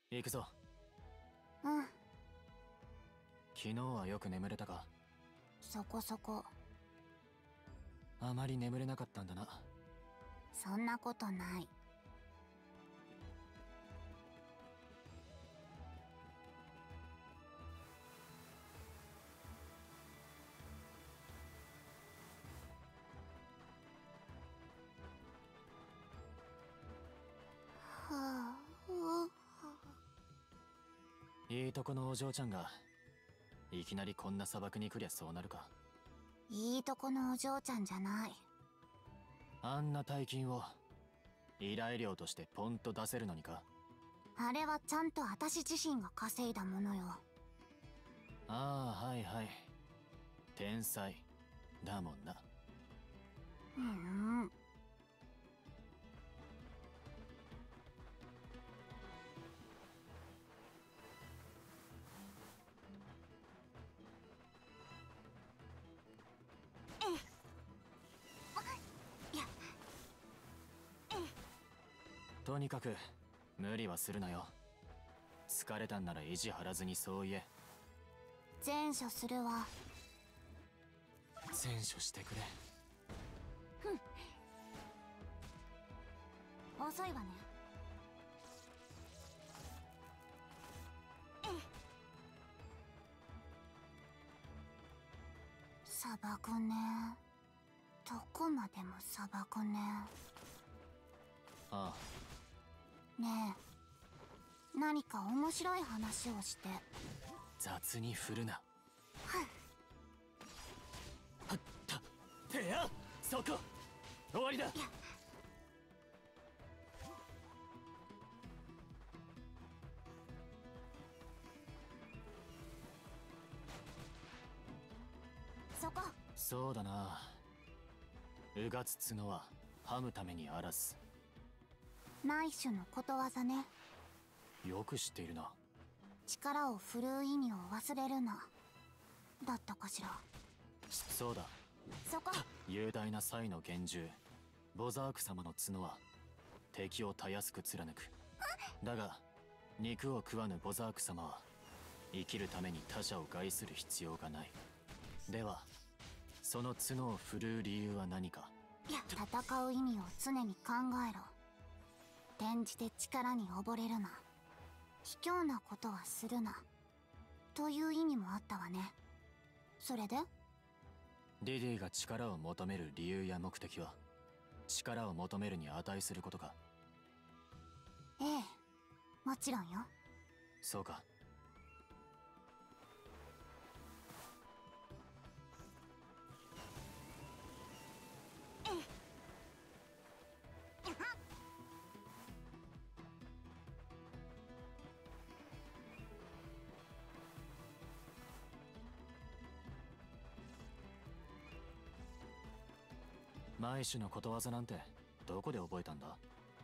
行くぞ。 うん、 昨日はよく眠れたか？ そこそこ。 あまり眠れなかったんだな。 そんなことない。はあ、いいとこのお嬢ちゃんがいきなりこんな砂漠に来りゃそうなるか。 いいとこのお嬢ちゃんじゃない。 あんな大金を依頼料としてポンと出せるのにか。 あれはちゃんと私自身が稼いだものよ。 ああ、はいはい。天才だもんな。とにかく無理はするなよ。疲れたんなら意地張らずにそう言え。 前処するわ。 前処してくれ。 遅いわね。砂漠ね。どこまでも砂漠ね。 ああ、 ねえ、何か面白い話をして。 雑に振るな。 はい。 はったてや、そこ終わりだ。 そこ。 そうだな。うがつ角ははむためにあらず。 内種のことわざね。 よく知っているな。 力を振るう意味を忘れるな、だったかしら。 そうだ。 そこ。 雄大な才の幻獣ボザーク様の角は敵をたやすく貫く。だが肉を食わぬボザーク様は生きるために他者を害する必要がない。ではその角を振るう理由は何か。 戦う意味を常に考えろ。転じて力に溺れるな。卑怯なことはするな、という意味もあったわね。それでリディが力を求める理由や目的は力を求めるに値することか。 ええ、もちろんよ。 そうか。毎種のことわざなんてどこで覚えたんだ？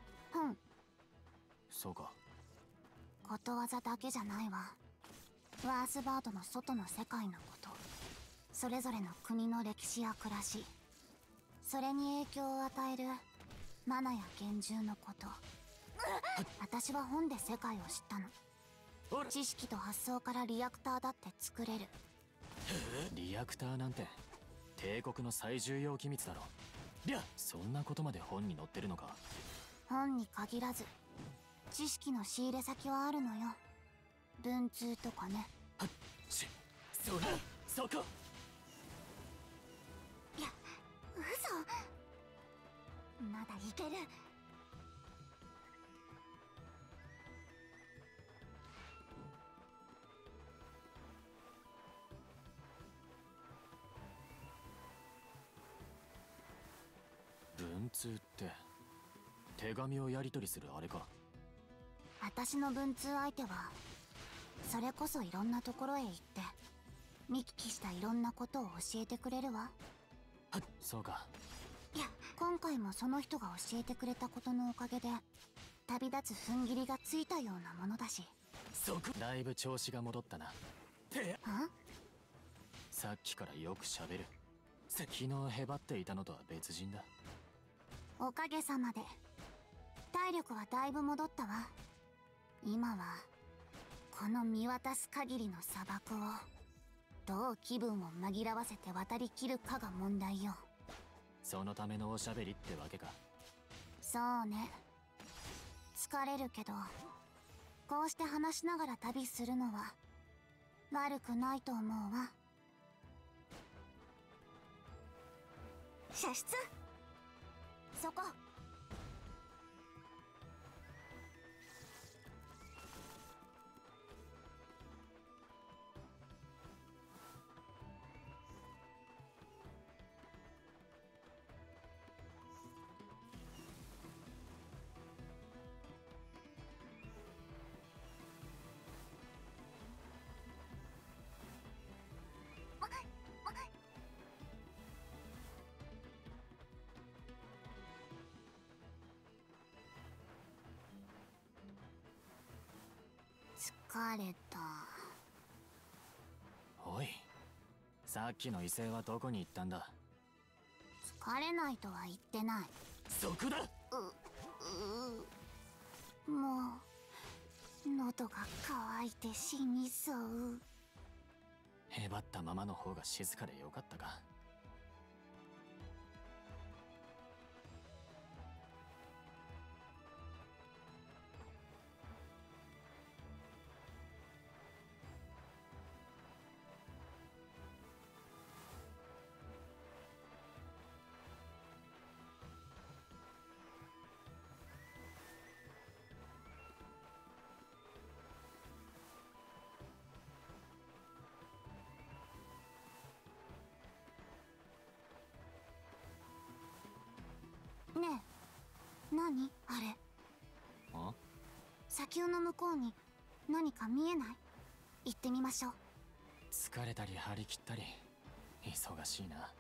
そうか。 ことわざだけじゃないわ。ワースバードの外の世界のこと、それぞれの国の歴史や暮らし、それに影響を与えるマナや幻獣のこと。私は本で世界を知ったの。知識と発想からリアクターだって作れる。 リアクターなんて帝国の最重要機密だろ。そんなことまで本に載ってるのか？ 本に限らず知識の仕入れ先はあるのよ。文通とかね。 それそこ。 いや、嘘。まだいける。 文通って手紙をやり取りするあれか？ 私の文通相手はそれこそいろんなところへ行って見聞きしたいろんなことを教えてくれるわ。 そうか。 いや、今回もその人が教えてくれたことのおかげで旅立つ踏ん切りがついたようなものだし。 だいぶ調子が戻ったな。 あ？ さっきからよくしゃべる。昨日へばっていたのとは別人だ。 おかげさまで体力はだいぶ戻ったわ。今はこの見渡す限りの砂漠をどう気分を紛らわせて渡りきるかが問題よ。 そのためのおしゃべりってわけか。 そうね。疲れるけどこうして話しながら旅するのは悪くないと思うわ。射出そこ。疲れた。 おい、さっきの威勢はどこに行ったんだ。 疲れないとは言ってない。 そこだ。 もう喉が渇いて死にそう。 へばったままの方が静かでよかったか。 ねえ、何あれ。 あ？ 砂丘の向こうに何か見えない？行ってみましょう。 疲れたり張り切ったり忙しいな。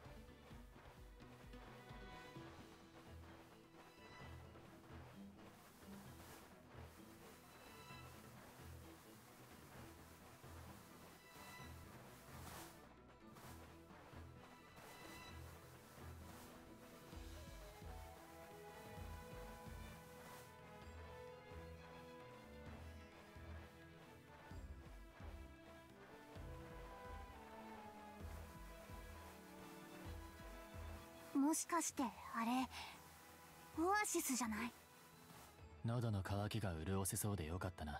もしかしてあれオアシスじゃない？ 喉の渇きが潤せそうでよかったな。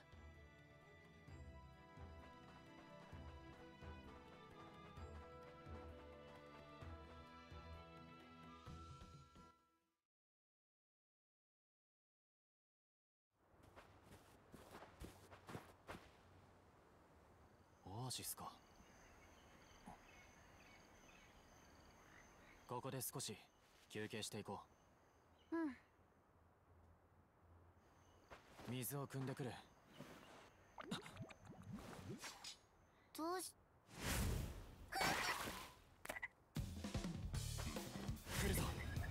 オアシスか。ここで少し休憩していこうん。 う。水を汲んでくる。 どうし。 来るぞ。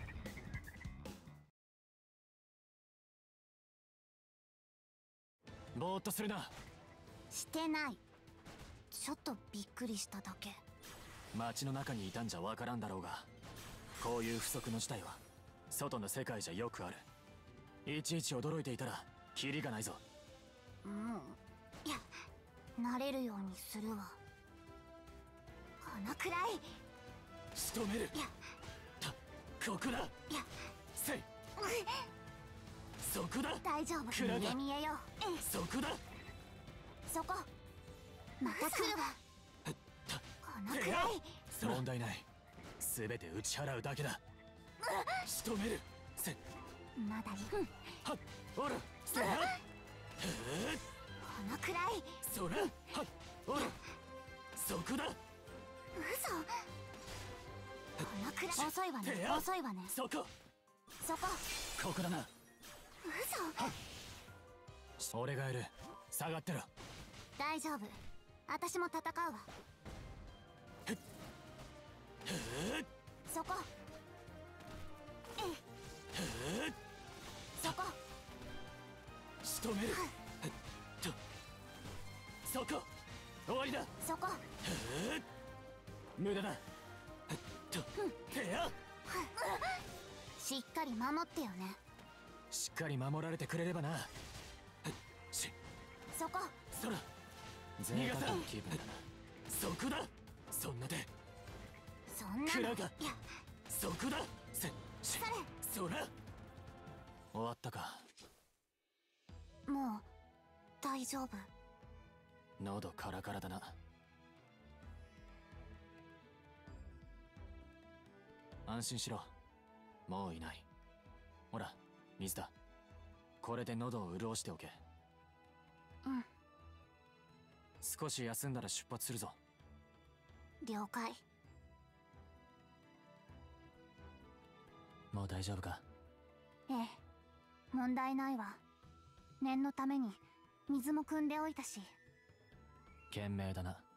ぼーっとするな。 してない。ちょっとびっくりしただけ。 街の中にいたんじゃわからんだろうが、こういう不測の事態は外の世界じゃよくある。いちいち驚いていたらキリがないぞ。 いや、慣れるようにするわ。このくらい。 仕留める。 いや、 ここだ。 いや、 せい。そこだ。 大丈夫。 クラゲ見えよ。 そこだ。 そこ。また来るわ。このくらい。 問題ない。全て打ち払うだけだ。仕留める。せ。 まだいる。 はっ、おる。せや。 このくらい。 そら。はっ、おる。そこだ。 嘘。このくらい。遅いわね。遅いわね。 そこ。 そこ。 ここだな。 嘘。 俺がいる。下がってろ。 大丈夫。私も戦うわ。そこ。そこ。 仕留める。そこ。終わりだ。 そこ。 無駄だ。てや。 しっかり守ってよね。 しっかり守られてくれればな。 そこ。 そら。 贅沢な気分だな。そこだ。そんなでそんなの、 蔵がいや、 そこだ。そら終わったか。 もう大丈夫。 喉カラカラだな。安心しろ、もういない。ほら水だ。これで喉を潤しておけ。 うん、 少し休んだら出発するぞ。 了解。 もう大丈夫か？ ええ、問題ないわ。念のために水も汲んでおいたし。 賢明だな。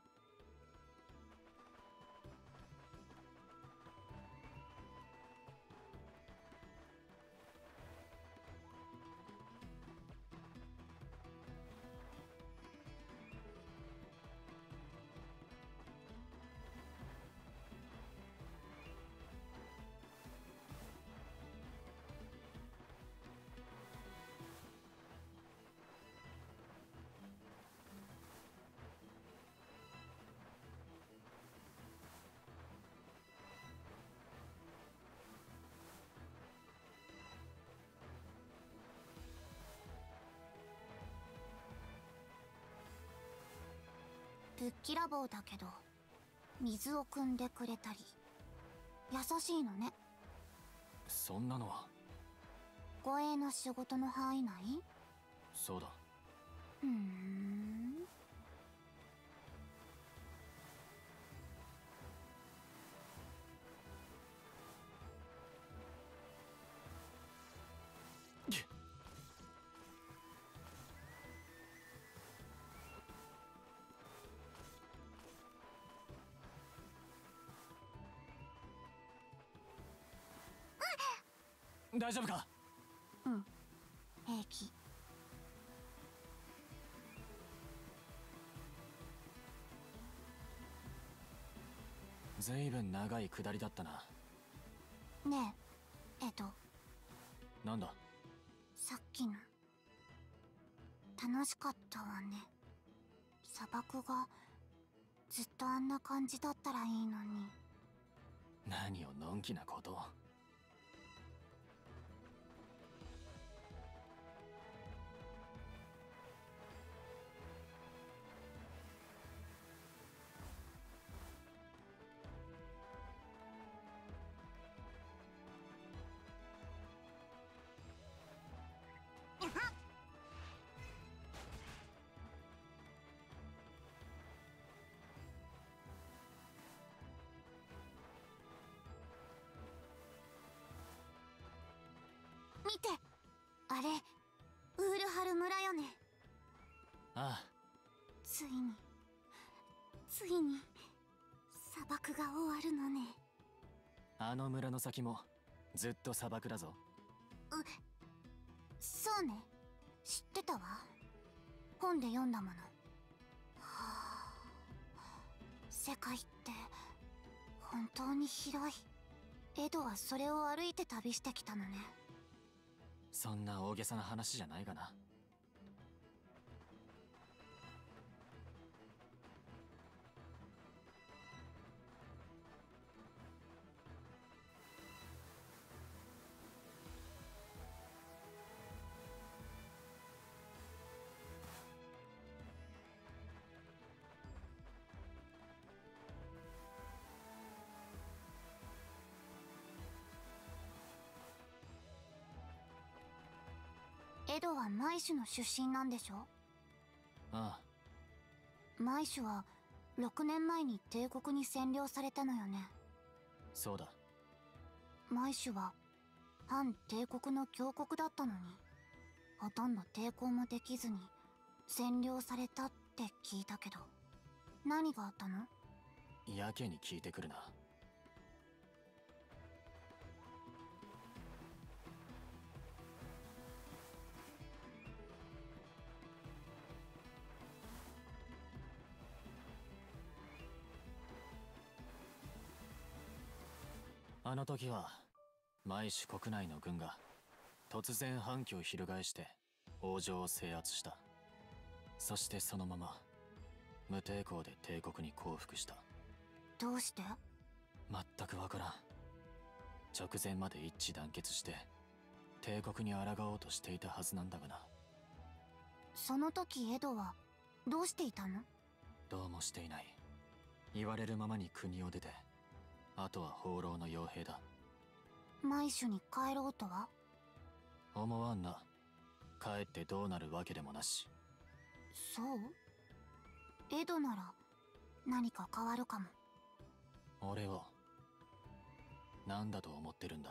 ぶっきらぼうだけど水を汲んでくれたり優しいのね。 そんなのは。 護衛の仕事の範囲内？ そうだ。 ふーん。 大丈夫か？ うん、平気。 ずいぶん長い下りだったな。 ねえ、 なんだ？ さっきの楽しかったわね。砂漠がずっとあんな感じだったらいいのに。 何をのんきなことを。 見て、あれウールハル村よね。 ああ、 ついに砂漠が終わるのね。 あの村の先もずっと砂漠だぞ。 そうね、知ってたわ。本で読んだもの。はあ、世界って本当に広い。エドはそれを歩いて旅してきたのね。 そんな大げさな話じゃないがな。 エドはマイシュの出身なんでしょ？ ああ、 マイシュは6年前に帝国に占領されたのよね。 そうだ。 マイシュは反帝国の強国だったのに、ほとんど抵抗もできずに占領されたって聞いたけど、何があったの？ やけに聞いてくるな。あの時はマイシュ国内の軍が突然反旗を翻して王城を制圧した。そしてそのまま無抵抗で帝国に降伏した。 どうして？ 全くわからん。直前まで一致団結して帝国に抗おうとしていたはずなんだがな。 その時エドはどうしていたの？ どうもしていない。言われるままに国を出て、あとは放浪の傭兵だ。 毎週に帰ろうとは？ 思わんな。帰ってどうなるわけでもなし。 そう？エドなら何か変わるかも。 俺を何だと思ってるんだ。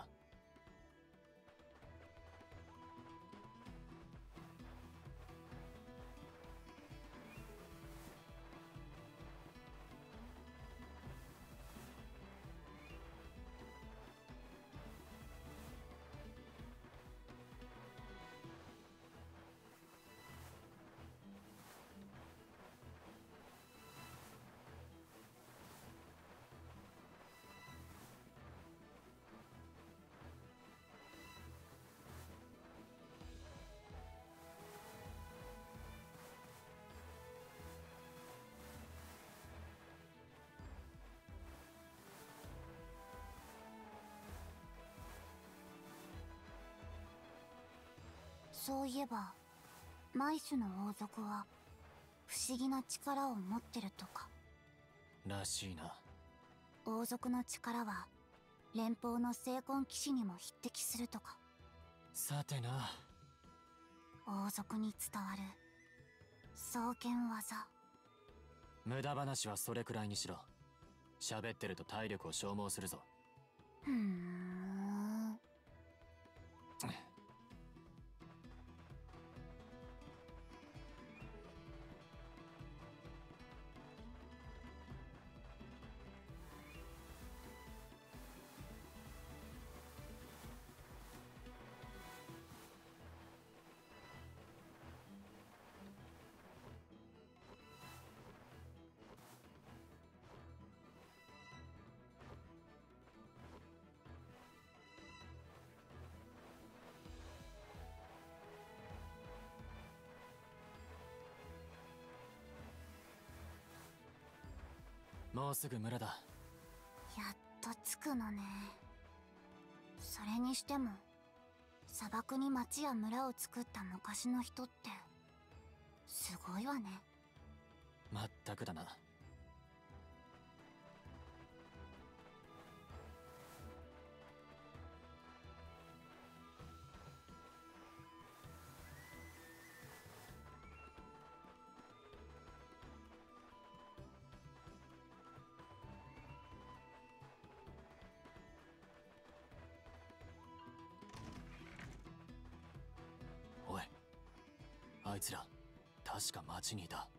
そういえば毎種の王族は不思議な力を持ってるとか。 らしいな。 王族の力は連邦の聖魂騎士にも匹敵するとか。 さてな。 王族に伝わる双剣技。 無駄話はそれくらいにしろ。喋ってると体力を消耗するぞ。 ふーん。 もうすぐ村だ。 やっと着くのね。それにしても砂漠に町や村を作った昔の人ってすごいわね。 まったくだな。おい、あいつら確か町にいた。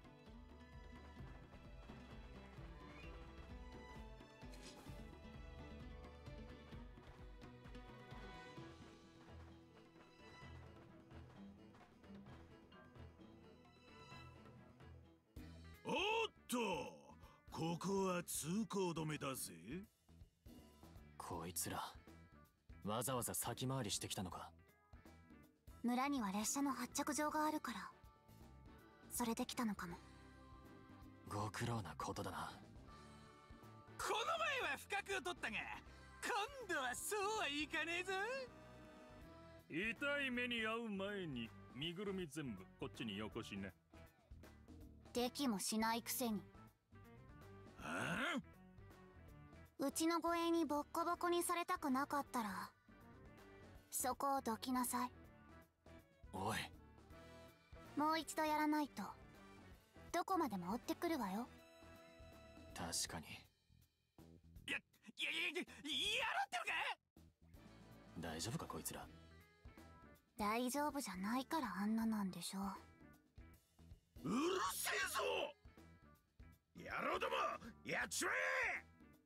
おっと、ここは通行止めだぜ。 こいつらわざわざ先回りしてきたのか。 村には列車の発着場があるからそれで来たのかも。 ご苦労なことだな。 この前は不覚を取ったが今度はそうはいかねえぞ。 痛い目に遭う前に身ぐるみ全部こっちによこしな。 できもしないくせに。 あうちの護衛にボッコボコにされたくなかったらそこをどきなさい。 おい、 もう一度やらないとどこまでも追ってくるわよ。 確かに。 やろってるか。 大丈夫かこいつら。 大丈夫じゃないからあんななんでしょう。 うるせえぞ、野郎ども、やっちまえ。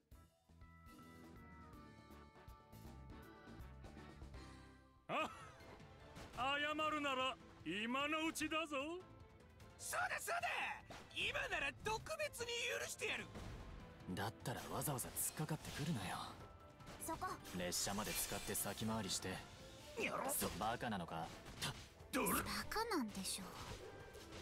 あ、謝るなら今のうちだぞ。 そうだそうだ、今なら特別に許してやる。 だったらわざわざ突っかかってくるなよ。 そこ。 列車まで使って先回りして。 やろバカなのか。 どれ。 バカなんでしょう。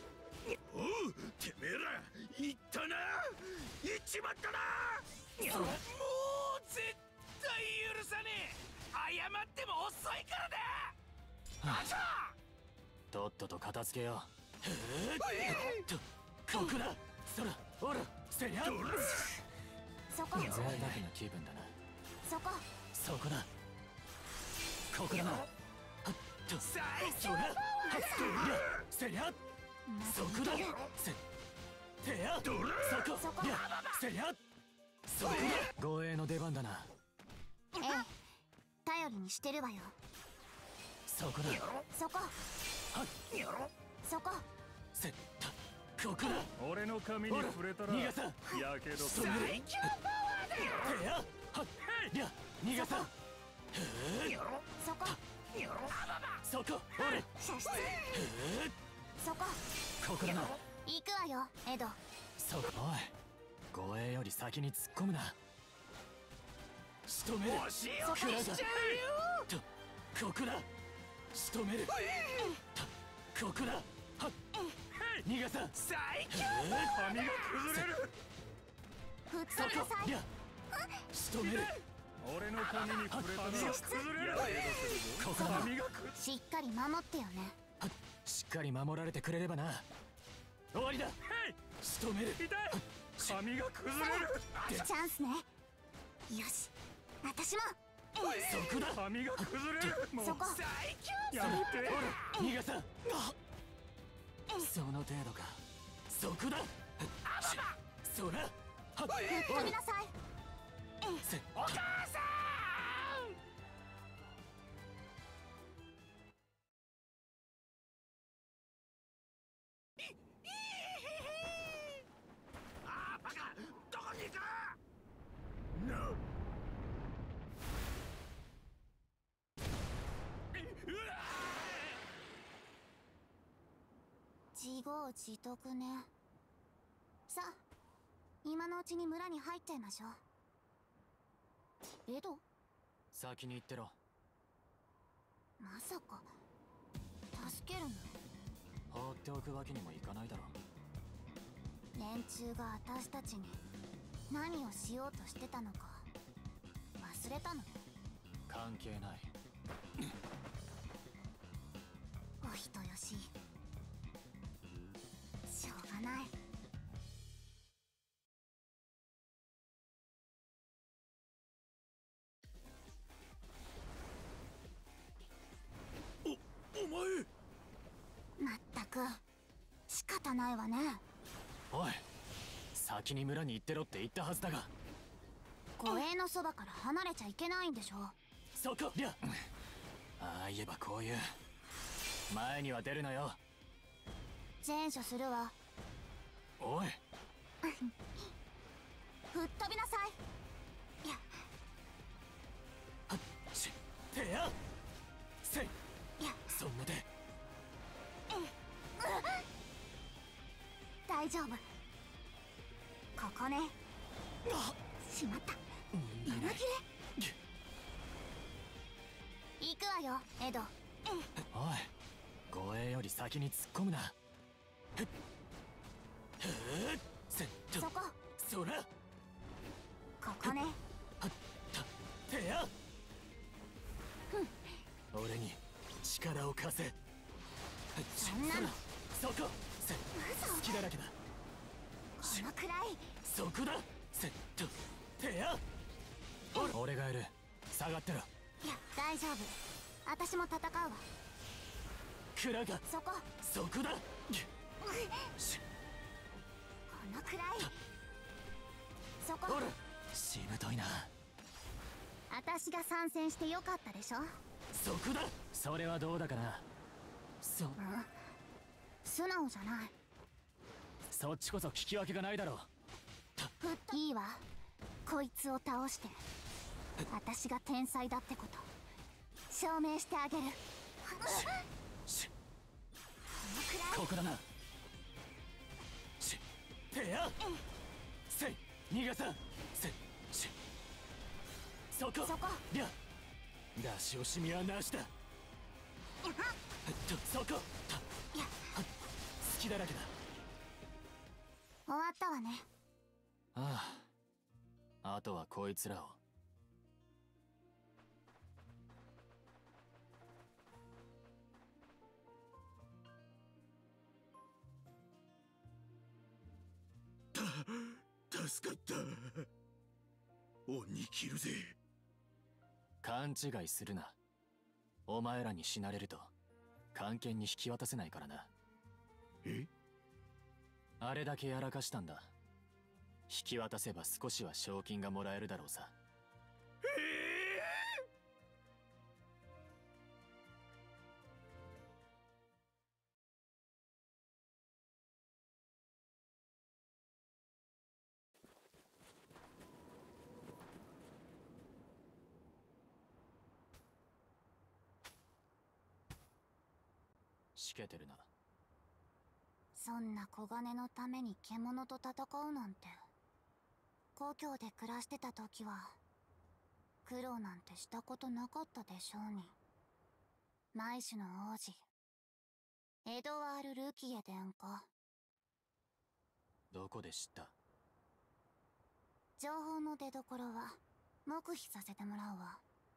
おう、てめえら言ったな、言っちまったな。 もう絶対許さねえ。謝っても遅いからだ。あちゃとっとと片付けよう。ここだ。そらおらせりゃ。 そこ贅沢な気分だな。 そこそこだ。ここだな。 最そらせりゃ。そこだ。てやそこそこやせりゃ。そこだ。護衛の出番だな。 ええ、頼りにしてるわよ。 そこだ。 そこそこここだ。 俺の髪に触れたら逃がさん。 やけどする。 強パワーだよ。 てやいや逃がさん。 そこそこ俺射出そこここだな。 行くわよエド。 そこおい護衛より先に突っ込むな。仕留める。 腰を切っちゃうよ。 ここだ。仕留める。ここだ。逃がさん。 最強髪が崩れる。 吹っ飛びなさい。 いや仕留める。 俺の髪に触れたら射出やけどするぞ。 ここだ。 髪がくしっかり守ってよね。 しっかり守られてくれればな。終わりだ。仕留める。 痛い。髪が崩れる。 チャンスね。よし私もそこだ。 髪が崩れる。もうそこ最強やめて。 逃がさん。その程度か。そこだ。そら吹っ飛びなさい。 お母さん。 あーバカ、どこにいた。No。 自業自得ね。さあ今のうちに村に入っちゃいましょう。エド先に行ってろ。 まさか助けるの？ 放っておくわけにもいかないだろ。 連中が私たちに何をしようとしてたのか忘れたの？ 関係ない。 お人よし。しょうがない。 お前。 まったく仕方ないわね。 おい先に村に行ってろって言ったはずだが。 護衛のそばから離れちゃいけないんでしょ。 そこりゃ。ああ言えばこういう。前には出るなよ。 前処するわ。 おい吹っ飛びなさい。いやてやせい。 いやそんなで大丈夫。ここね。しまった。今切れ行くわよエド。 おい護衛より先に突っ込むな。 そこそらここね。 てや俺に力を貸せ。 そんなのそこ隙だらけだ。 このくらい。 そこだ。てや俺がいる。下がってろ。 いや大丈夫。私も戦うわ。 クラがそこそこだ。 このくらい。そこほらしぶといな。 私が参戦してよかったでしょ。 そこだ。それはどうだかな。 素直じゃない。 そっちこそ聞き分けがないだろう。 いいわ。こいつを倒して私が天才だってこと証明してあげる。このくらい。 ここだな。てやせい逃がさん。そこそこりゃ出し惜しみはなしだ。そこいや隙だらけだ。 終わったわね。 ああ、あとはこいつらを。 助かった。鬼切るぜ。 勘違いするな。お前らに死なれると官憲に引き渡せないからな。 え？ あれだけやらかしたんだ。引き渡せば少しは賞金がもらえるだろうさ。しけてるな。 そんな小金のために獣と戦うなんて。故郷で暮らしてた時は苦労なんてしたことなかったでしょうに。マイシュの王子エドワール・ルキエ殿下。 どこで知った？ 情報の出所は黙秘させてもらうわ。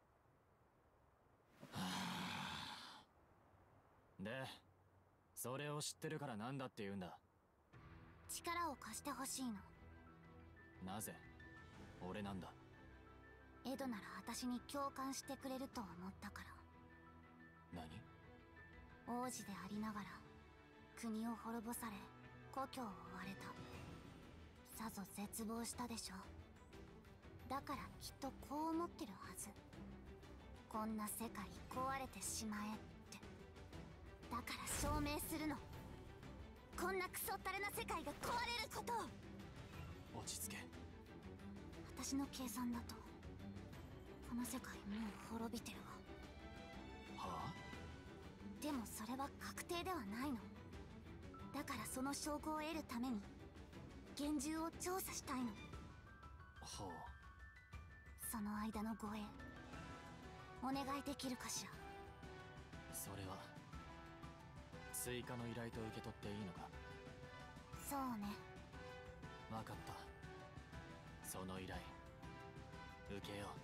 で、それを知ってるからなんだって言うんだ。 力を貸してほしいの。 なぜ俺なんだ？ エドなら私に共感してくれると思ったから。 何？ 王子でありながら国を滅ぼされ故郷を追われた。さぞ絶望したでしょう。だからきっとこう思ってるはず。こんな世界壊れてしまえって。だから証明するの。こんなクソったれな世界が壊れることを。 落ち着け。 私の計算だとこの世界もう滅びてるわ。 はあ？ でもそれは確定ではないの。だからその証拠を得るために厳重を調査したいの。 ほう。 その間の護衛お願いできるかしら。 それは追加の依頼と受け取っていいのか？ そうね。 分かった。その依頼受けよ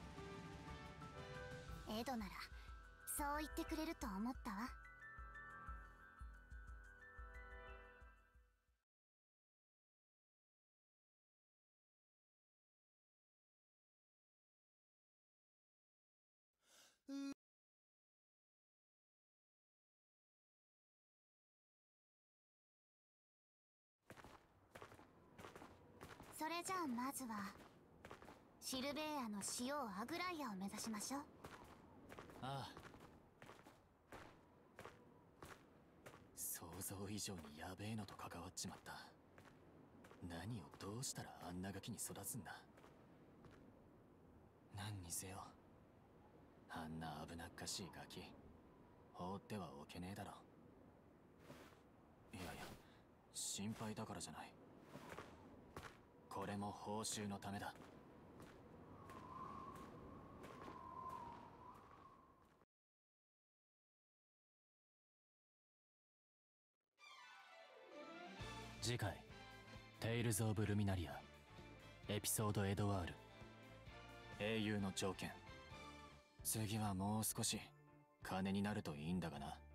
う。 エドならそう言ってくれると思ったわ。それじゃあまずはシルベーアの塩王アグライアを目指しましょう。 ああ。想像以上にヤベえのと関わっちまった。何をどうしたらあんなガキに育つんだ。何にせよあんな危なっかしいガキ放ってはおけねえだろ。いやいや、心配だからじゃない。これも報酬のためだ。次回テイルズ・オブ・ルミナリアエピソードエドワール英雄の条件。次はもう少し金になるといいんだがな。